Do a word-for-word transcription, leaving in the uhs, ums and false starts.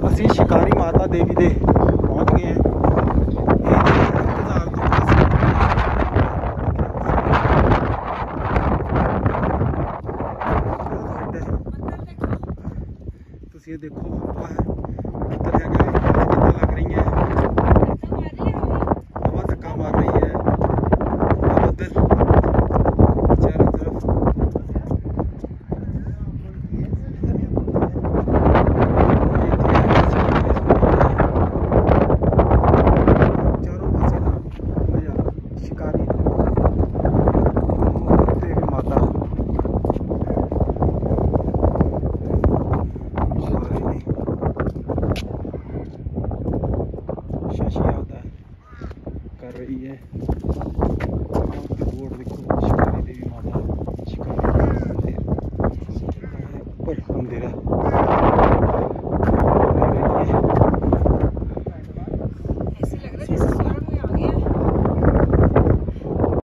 ਅਸੀਂ शिकारी माता देवी दे पहुंच गए हैं। तुम ये देखो किधर है गए कितना लग रही है, हवा धक्का मार रही है बदल चारों तरफ। शशि यादव कर रही है।